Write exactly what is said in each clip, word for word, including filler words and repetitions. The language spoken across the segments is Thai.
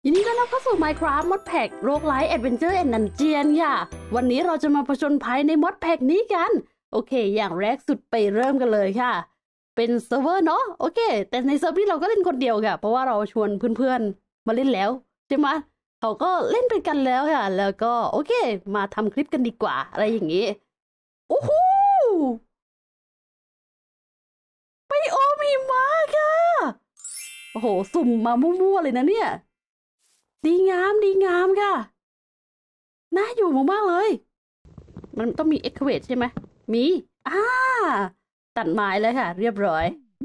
ยินดีต้อนรับเข้าสู่ Minecraft Mod Pack Roguelike Adventure and Dungeon ค่ะวันนี้เราจะมาผจญภัยใน Mod Pack นี้กันโอเคอย่างแรกสุดไปเริ่มกันเลยค่ะเป็นเซิร์ฟเวอร์เนาะโอเคแต่ในเซิร์ฟนี้เราก็เล่นคนเดียวค่ะเพราะว่าเราชวนเพื่อนๆมาเล่นแล้วใช่ไหมเขาก็เล่นไปกันแล้วค่ะแล้วก็โอเคมาทำคลิปกันดีกว่าอะไรอย่างนี้โอ้โหไปโอมีมาค่ะโอ้โหสุ่มมามั่วๆเลยนะเนี่ยดีงามดีงามค่ะน่าอยู่มากๆเลยมันต้องมีเอ็กเคเวทใช่ไหมมีอ่าตัดไม้เลยค่ะเรียบร้อย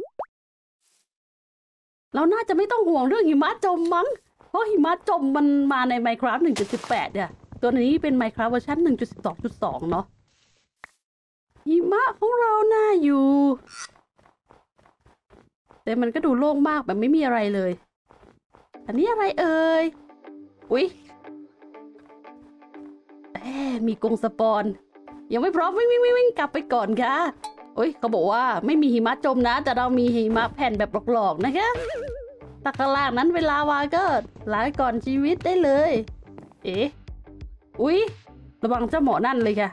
เราน่าจะไม่ต้องห่วงเรื่องหิมะจมมั้งเพราะหิมะจมมันมาใน Minecraft หนึ่งจุดสิบแปด เนี่ยตัวนี้เป็น Minecraft เวอร์ชัน หนึ่งจุดสิบสองจุดสอง เนาะหิมะของเราน่าอยู่แต่มันก็ดูโล่งมากแบบไม่มีอะไรเลยอันนี้อะไรเอ่ยอุ๊ยแหมมีกรงสปอนยังไม่พร้อมวิ่งวิ่งวิ่งกลับไปก่อนค่ะอุ๊ยเขาบอกว่าไม่มีหิมะจมนะแต่เรามีหิมะแผ่นแบบหลอกๆนะคะตะกร้างนั้นเวลาวาก็ลาก่อนชีวิตได้เลยเอ๊ะอุ๊ยระวังเจ้าหมอนั่นเลยค่ะ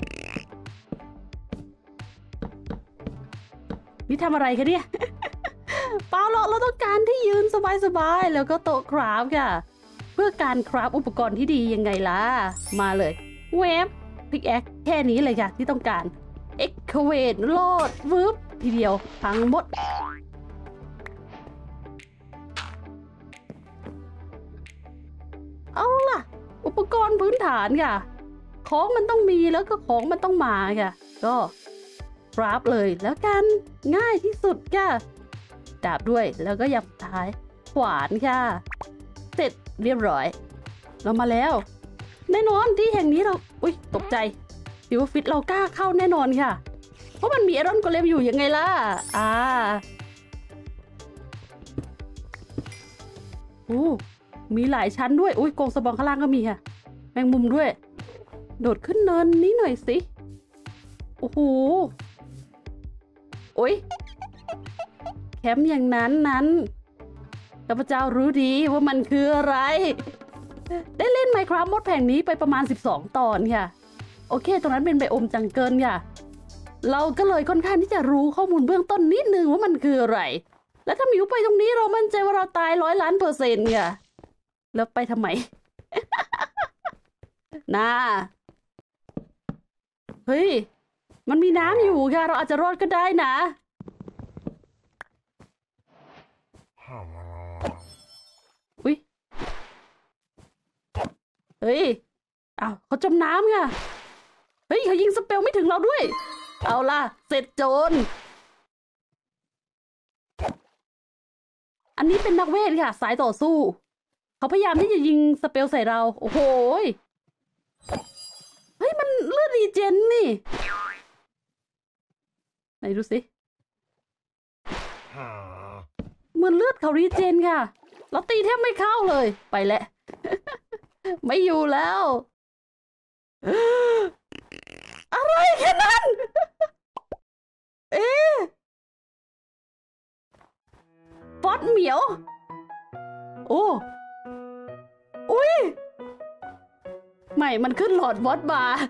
นี่ทำอะไรคะเนี่ยเปล่าหรอกเราต้องการที่ยืนสบายๆแล้วก็โต๊ะคราฟค่ะเพื่อการคราฟอุปกรณ์ที่ดียังไงล่ะมาเลยเวฟพิกแอคแค่นี้เลยค่ะที่ต้องการเอ็กเคเวทโลดวืบทีเดียวทั้งหมดเอาล่ะอุปกรณ์พื้นฐานค่ะของมันต้องมีแล้วก็ของมันต้องมาค่ะก็คราฟเลยแล้วกันง่ายที่สุดค่ะดาบด้วยแล้วก็ยับท้ายขวานค่ะเสร็จเรียบร้อยเรามาแล้วแน่นอนที่แห่งนี้เราอุ๊ยตกใจคิดว่าฟิตเรากล้าเข้าแน่นอนค่ะเพราะมันมีไอรอนโกเลมอยู่ยังไงล่ะอ่าอู้มีหลายชั้นด้วยอุ้ยกรงสปองข้างล่างก็มีค่ะแมงมุมด้วยโดดขึ้นเนินนี้หน่อยสิโอ้โหอุ๊ยแคมป์อย่างนั้นนั้นข้าพเจ้ารู้ดีว่ามันคืออะไรได้เล่น Minecraft มดแผงนี้ไปประมาณสิบสองตอนค่ะโอเคตรงนั้นเป็นไบโอมจังเกิลค่ะเราก็เลยค่อนข้างที่จะรู้ข้อมูลเบื้องต้นนิดนึงว่ามันคืออะไรแล้วถ้ามิวไปตรงนี้เรามั่นใจว่าเราตายร้อยล้านเปอร์เซ็นต์ค่ะแล้วไปทำไม น่าเฮ้ยมันมีน้ำอยู่ค่ะเราอาจจะรอดก็ได้นะอุ๊ยเฮ้ยอ้าวเขาจมน้ำค่ะเฮ้ยเขายิงสเปลไม่ถึงเราด้วยเอาล่ะเสร็จโจรอันนี้เป็นนักเวทค่ะสายต่อสู้เขาพยายามที่จะยิงสเปลใส่เราโอ้โหเฮ้ยมันเลือดรีเจนนี่ไหนดูสิเหมือนเลือดเขารีเจนค่ะเราตีแทบไม่เข้าเลยไปแล้ว ไม่อยู่แล้วอะไรแค่นั้น เอ๊ะฟอสเหมียวโอ้อุ้ยไม่มันขึ้นหลอดบอสบาร์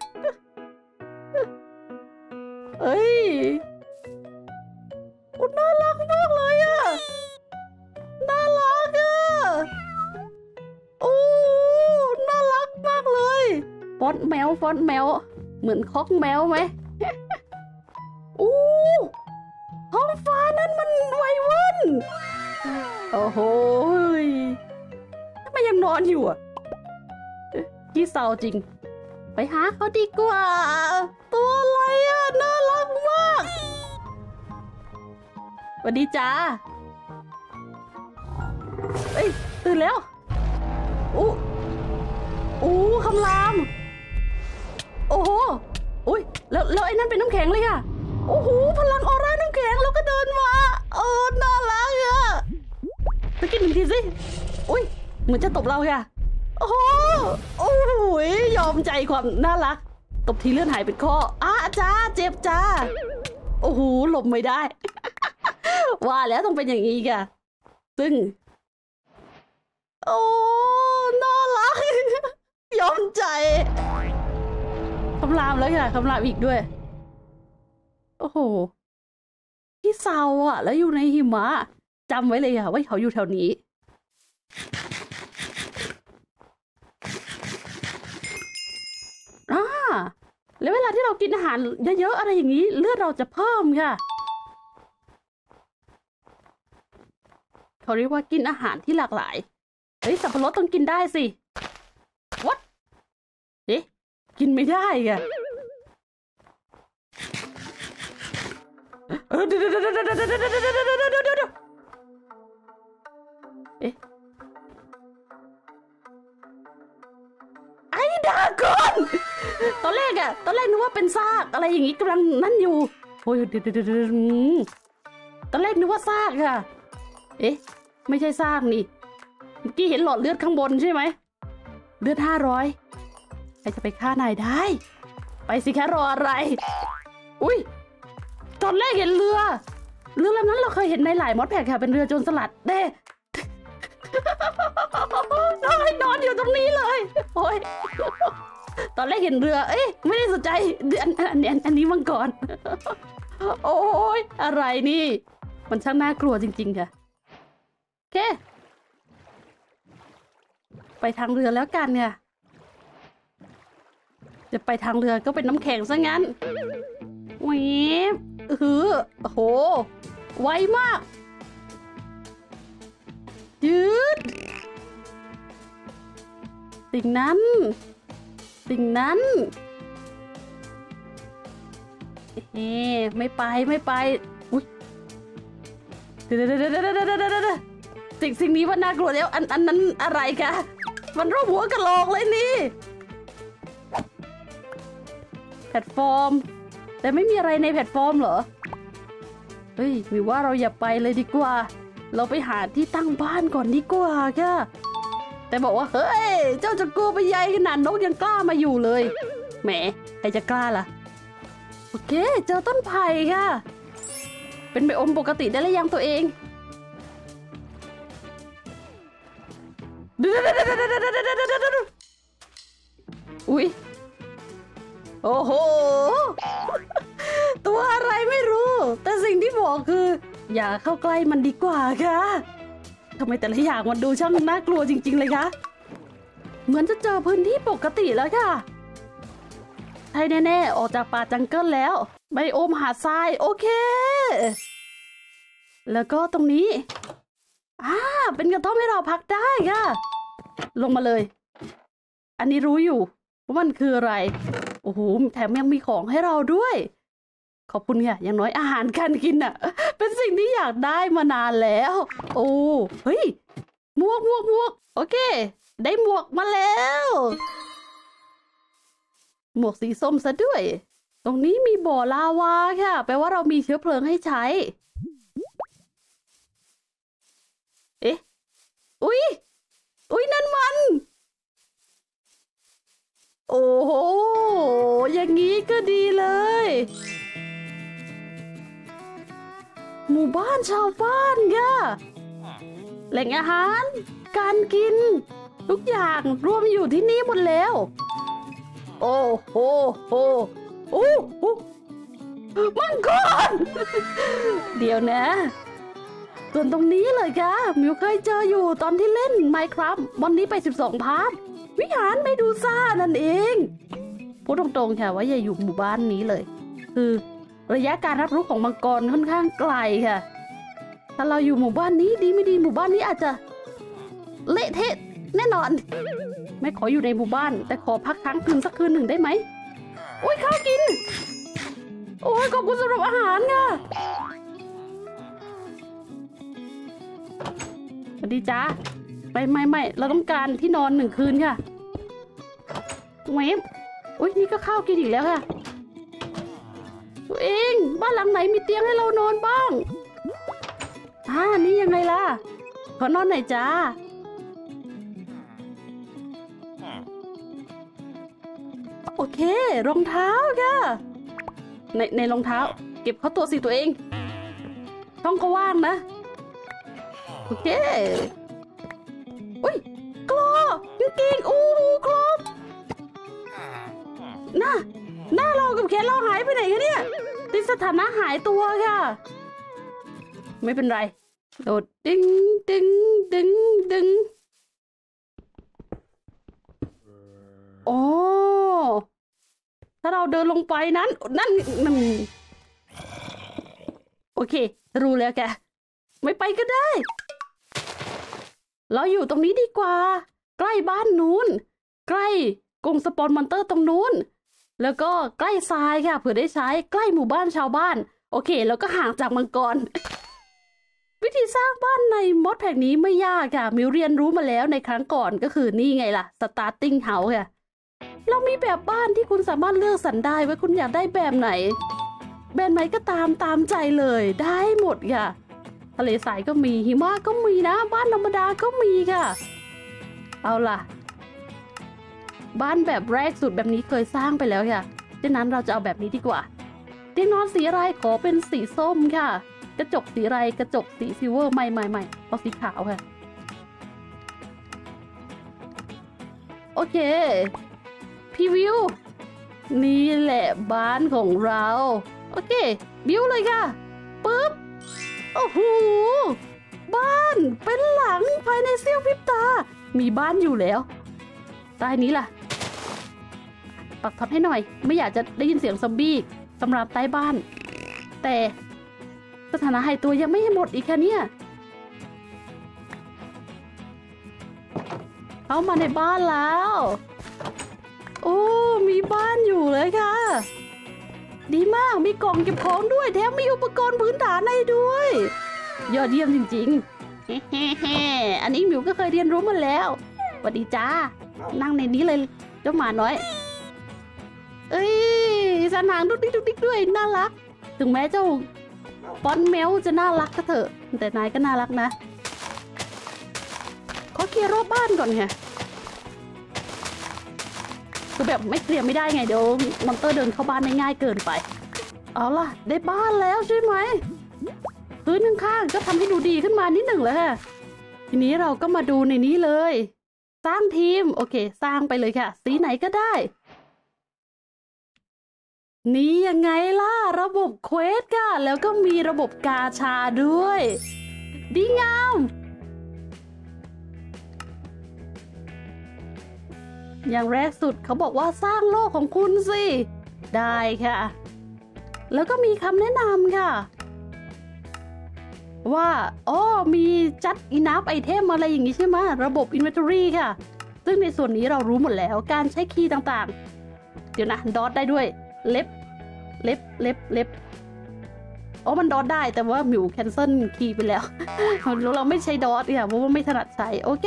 เอ้ยโอ้น่ารักมากเลยอะน่ารักอะโอ้น่ารักมากเลยฟอนต์แมวฟอนต์แมวเหมือนคอกแมวไหมโอ้ท้องฟ้านั้นมันไววุ่นโอ้โหทำไมยังนอนอยู่อ่ะขี้เศร้าจริงไปหาเขาดีกว่าตัวอะไรอ่ะน่ารักมากสวัสดีจ้าเอ้ยตื่นแล้วอู้อู้คำรามโอ้โหอุ้ยแล้วแล้วไอ้นั่นเป็นน้ำแข็งเลยค่ะโอ้โหพลังออร่าน้ำแข็งแล้วก็เดินมาโอ้น่ารักอ่ะไปกินหนึ่งทีสิอุ้ยเหมือนจะตบเราค่ะโอ้โหโอ้โหยอมใจความน่ารักตบทีเลื่อนหายเป็นข้ออ้าจ้าเจ็บจ้าโอ้โหหลบไม่ได้ ว่าแล้วต้องเป็นอย่างนี้ค่ะซึ่งโอ้ำรามแล้วค่ะคำรามอีกด้วยโอ้โหพี่เซาอ่ะแล้วอยู่ในหิมะจำไว้เลยค่ะว่าเขาอยู่แถวนี้อ่าแล้วเวลาที่เรากินอาหารเยอะๆอะไรอย่างนี้เลือดเราจะเพิ่มค่ะเขาเรียกว่ากินอาหารที่หลากหลายเฮ้ยสับปะรดต้องกินได้สิ what เอ๊ะกินไม่ได้ค่ะเออเดี๋ยวเดี๋ยวเดี๋ยวเดี๋ยวเดี๋ยวเดี๋ยวเดี๋ยวเดี๋ยวเดี๋ยวเดี๋ยวเอ๊ะไอ้ดาก่อนตอนแรกอะตอนแรกนึกว่าเป็นซากอะไรอย่างงี้กำลังนั่นอยู่โอ้ยเดี๋ยวเดี๋ยวเดี๋ยวตอนแรกนึกว่าซากค่ะเอ๊ะไม่ใช่ซากนี่เมื่อกี้เห็นหลอดเลือดข้างบนใช่ไหมเลือดห้าร้อยใครจะไปฆ่านายได้ไปสิแค่รออะไรอุ้ยตอนแรกเห็นเรือเรือลำนั้นเราเคยเห็นในหลายมอดแพกค่ะเป็นเรือโจรสลัดเด้นอนนอนอยู่ตรงนี้เลยโอ้ยตอนแรกเห็นเรือเอ๊ะไม่ได้สนใจอันอันนี้อันนี้มังกรโอ้ยอะไรนี่มันช่างน่ากลัวจริงๆค่ะโอเคไปทางเรือแล้วกันเนี่ยจะไปทางเรือก็เป็นน้ำแข็งซะงั้นแหวบเออโอ้โหไวมากยืดสิ่งนั้นสิ่งนั้นเฮ้ไม่ไปไม่ไปอุ้ยเดี๋ยวเดี๋ยวเดี๋ยวเดี๋ยวเดี๋ยวเดี๋ยวสิ่งสิ่งนี้มันน่ากลัวแล้วอันอันนั้นอะไรคะมันรูปหัวกะโหลกเลยนี่แพลตฟอร์มแต่ไม่มีอะไรในแพลตฟอร์มเหรอเฮ้ยมีว่าเราอย่าไปเลยดีกว่าเราไปหาที่ตั้งบ้านก่อนดีกว่าค่ะแต่บอกว่าเฮ้ยเจ้าจะกลัวไปใหญ่ขนาดนกยังกล้ามาอยู่เลยแหมใครจะกล้าล่ะโอเคเจอต้นไผ่ค่ะเป็นไบโอมปกติได้แล้วยังตัวเองอุ๊ยโอ้โหตัวอะไรไม่รู้แต่สิ่งที่บอกคืออย่าเข้าใกล้มันดีกว่าค่ะทำไมแต่ละอย่างมันดูช่างน่ากลัวจริงๆเลยคะเหมือนจะเจอพื้นที่ปกติแล้วค่ะใช่แน่ๆออกจากป่าจังเกิลแล้วไบโอมหาดทรายโอเคแล้วก็ตรงนี้อ่าเป็นกระท่อมให้เราพักได้ค่ะลงมาเลยอันนี้รู้อยู่ว่ามันคืออะไรโอ้โหแถมยังมีของให้เราด้วยขอบคุณค่ะอย่างน้อยอาหารการกินอ่ะเป็นสิ่งที่อยากได้มานานแล้วโอ้เฮ้ยหมวกหมวกหมวกโอเคได้หมวกมาแล้วหมวกสีส้มซะด้วยตรงนี้มีบ่อลาวาค่ะแปลว่าเรามีเชื้อเพลิงให้ใช้เอ๊ะอุ๊ยอุ๊ยนั่นมันโอ้โหอย่างนี้ก็ดีเลยหมู่บ้านชาวบ้านค่ะแหล่งอาหารการกินทุกอย่างรวมอยู่ที่นี่หมดแล้วโอ้โหโหโอ้โหมังกรเดี๋ยวนะส่วนตรงนี้เลยค่ะมิวเคยเจออยู่ตอนที่เล่น Minecraft วันนี้ไปสิบสองพาร์ทวิหารเมดูซ่านั่นเองพูดตรงๆค่ะว่าอย่าอยู่หมู่บ้านนี้เลยคือระยะการรับรู้ของมังกรค่อนข้างไกลค่ะถ้าเราอยู่หมู่บ้านนี้ดีไม่ดีหมู่บ้านนี้อาจจะเละเทะแน่นอนไม่ขออยู่ในหมู่บ้านแต่ขอพักค้างคืนสักคืนหนึ่งได้ไหมโอ้ยข้าวกินโอ้ยขอบคุณสำหรับอาหารค่ะสวัสดีจ้าไม่ไม่ไม่เราต้องการที่นอนหนึ่งคืนค่ะเวฟอุ้ยนี่ก็ข้าวกินอีกแล้วค่ะตัวเองบ้านหลังไหนมีเตียงให้เรานอนบ้างอ่านี่ยังไงล่ะขอนอนหน่อยจ้าโอเครองเท้าค่ะในในรองเท้าเก็บเข้าตัวสิตัวเองช่องก็ว่างนะโอเคอุ้ยกลอกางเกงอู้ครบน่ะถานะหายตัวค่ะไม่เป็นไรโดดดึงดึงดึงดึงโอ้ถ้าเราเดินลงไปนั้นนั่นนั่นโอเครู้แล้วแกไม่ไปก็ได้เราอยู่ตรงนี้ดีกว่าใกล้บ้านนู้นใกล้กรงสปอนมอนเตอร์ตรงนู้นแล้วก็ใกล้ทรายค่ะเผื่อได้ใช้ใกล้หมู่บ้านชาวบ้านโอเคแล้วก็ห่างจากมังกร วิธีสร้างบ้านในมอดแพ็กนี้ไม่ยากค่ะมิวเรียนรู้มาแล้วในครั้งก่อนก็คือนี่ไงล่ะ starting house ค่ะเรามีแบบบ้านที่คุณสามารถเลือกสรรได้ว่าคุณอยากได้แบบไหนแบบไหนก็ตามตามใจเลยได้หมดค่ะทะเลทรายก็มีหิมะก็มีนะบ้านธรรมดาก็มีค่ะเอาล่ะบ้านแบบแรกสุดแบบนี้เคยสร้างไปแล้วค่ะดังนั้นเราจะเอาแบบนี้ดีกว่าเตียงนอนสีอะไรขอเป็นสีส้มค่ะกระจกสีอะไรกระจกสีซิลเวอร์ใหม่ใหม่ใหม่เอาสีขาวค่ะโอเคพี่วิวนี่แหละบ้านของเราโอเคบิวเลยค่ะปึ๊บโอ้โหบ้านเป็นหลังภายในเสี้ยวพริบตามีบ้านอยู่แล้วใต้นี้ล่ะปักท็อปให้หน่อยไม่อยากจะได้ยินเสียงซอมบี้สำหรับใต้บ้านแต่สถานะหายตัวยังไม่ให้หมดอีกค่ะเนี่ยเข้ามาในบ้านแล้วโอ้มีบ้านอยู่เลยค่ะดีมากมีกล่องเก็บของด้วยแถมมีอุปกรณ์พื้นฐานให้ด้วยยอดเยี่ยมจริงๆเฮ้ๆอันนี้หมิวก็เคยเรียนรู้มาแล้วสวัสดีจ้านั่งในนี้เลยเจ้าหมาน้อยเอ้ยสันหางดุ๊กดิ๊กดุ๊กดิ๊กด้วยน่ารักถึงแม้เจ้าปอนเมลจะน่ารักก็เถอะแต่นายก็น่ารักนะขอเคลียร์รอบบ้านก่อนไงคือแบบไม่เคลียร์ไม่ได้ไงเดี๋ยวมอนเตอร์เดินเข้าบ้านได้ง่ายเกินไปเอาล่ะได้บ้านแล้วใช่ไหมพื้นข้างๆก็ทำให้ดูดีขึ้นมานิดหนึ่งแล้วค่ะทีนี้เราก็มาดูในนี้เลยสร้างทีมโอเคสร้างไปเลยค่ะสีไหนก็ได้นี่ยังไงล่ะระบบเควสค่ะแล้วก็มีระบบกาชาด้วยดีงามอย่างแรกสุดเขาบอกว่าสร้างโลกของคุณสิได้ค่ะแล้วก็มีคำแนะนำค่ะว่าอ๋อมีจัดอินับไอเทมอะไรอย่างนี้ใช่ไหมระบบ Inventory ค่ะซึ่งในส่วนนี้เรารู้หมดแล้วการใช้คีย์ต่างๆเดี๋ยวนะดอทได้ด้วยเล็บเล็บเล็บเล็บอ๋อมันดอทได้แต่ว่าหมิวแคนเซิลคีย์ไปแล้ว เราไม่ใช้ดอทค่ะเพราะว่าไม่ถนัดใช้โอเค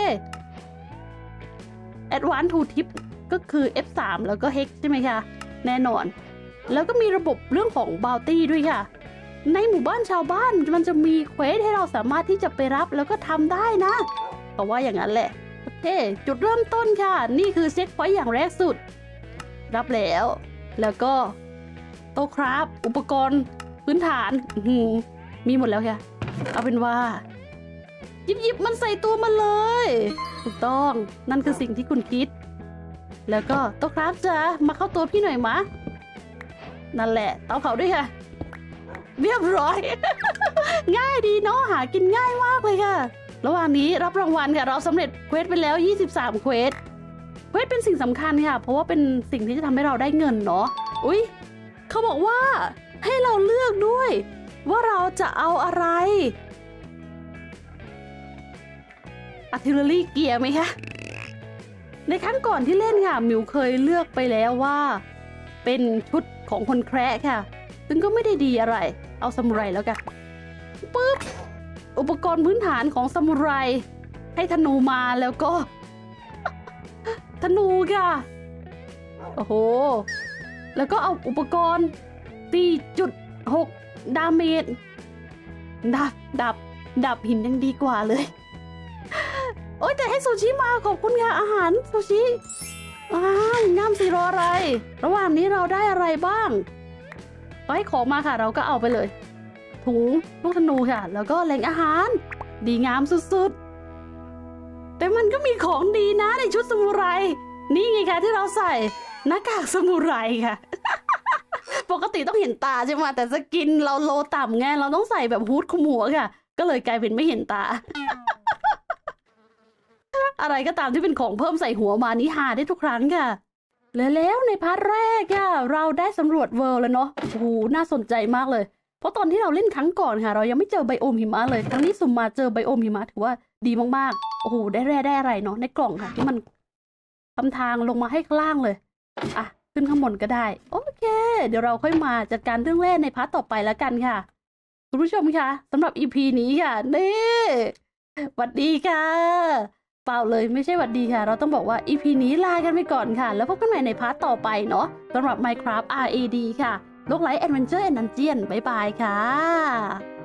Advanced Tool Tip ก็คือ เอฟ สาม แล้วก็ Hex ใช่ไหมคะแน่นอนแล้วก็มีระบบเรื่องของ Bounty ด้วยค่ะในหมู่บ้านชาวบ้านมันจะมีเควสให้เราสามารถที่จะไปรับแล้วก็ทำได้นะเพราะว่าอย่างนั้นแหละโอเคจุดเริ่มต้นค่ะนี่คือเช็คพอยต์อย่างแรกสุดรับแล้วแล้วก็โต๊ะคราฟอุปกรณ์พื้นฐานมีหมดแล้วค่ะเอาเป็นว่าหยิบหยิบมันใส่ตัวมาเลยถูกต้องนั่นคือสิ่งที่คุณคิดแล้วก็โต๊ะคราฟจะมาเข้าตัวพี่หน่อยมะนั่นแหละเตาเผาด้วยค่ะเรียบร้อย ง่ายดีเนาะหากินง่ายมากเลยค่ะระหว่างนี้รับรางวัลค่ะเราสำเร็จเควสไปแล้วยี่สิบสามเควสเควสเป็นสิ่งสำคัญค่ะเพราะว่าเป็นสิ่งที่จะทำให้เราได้เงินเนาะอุ๊ยเขาบอกว่าให้เราเลือกด้วยว่าเราจะเอาอะไร Artillery Gear ไหมคะในครั้งก่อนที่เล่นค่ะมิวเคยเลือกไปแล้วว่าเป็นชุดของคนแคระค่ะซึ่งก็ไม่ได้ดีอะไรเอาซามูไรแล้วกันปึ๊บอุปกรณ์พื้นฐานของซามูไรให้ธนูมาแล้วก็ ธนูค่ะโอ้โหแล้วก็เอาอุปกรณ์ สี่จุดหก ดาเมจดับดับดับหินยังดีกว่าเลยโอ๊ยแต่ให้ซูชิมาขอบคุณค่ะอาหารซูชิอ้าวงามสิรออะไรระหว่างนี้เราได้อะไรบ้างก็ให้ของมาค่ะเราก็เอาไปเลยถุงลูกธนูค่ะแล้วก็แหล่งอาหารดีงามสุดๆแต่มันก็มีของดีนะในชุดซามูไรนี่ไงคะที่เราใส่หน้ากากซามูไรค่ะปกติต้องเห็นตาใช่ไหมแต่สกินเราโลต่ำไงเราต้องใส่แบบฮูดคลุมหัวค่ะก็เลยกลายเป็นไม่เห็นตา อะไรก็ตามที่เป็นของเพิ่มใส่หัวมานี่หาได้ทุกครั้งค่ะและแล้วในพาร์ทแรกค่ะเราได้สำรวจเวิลด์แล้วเนาะโอ้โหน่าสนใจมากเลยเพราะตอนที่เราเล่นครั้งก่อนค่ะเรายังไม่เจอไบโอมหิมะเลยครั้งนี้สุ่มมาเจอไบโอมหิมะถือว่าดีมากๆโอ้โหได้แร่ได้อะไรเนาะในกล่องค่ะที่มันทำทางลงมาให้ข้างล่างเลยอ่ะขึ้นข้างบนก็ได้โอเคเดี๋ยวเราค่อยมาจัดการเรื่องแร่ในพาร์ทต่อไปแล้วกันค่ะคุณผู้ชมคะสำหรับ อี พี นี้ค่ะนี่สวัสดีค่ะเปล่าเลยไม่ใช่หวัดดีค่ะเราต้องบอกว่า อี พี นี้ลากันไปก่อนค่ะแล้วพบกันใหม่ในพาร์ทต่อไปเนาะสำหรับ Minecraft อาร์ เอ ดี ค่ะโลกไร้ Adventure and Dungeon บ๊ายบายค่ะ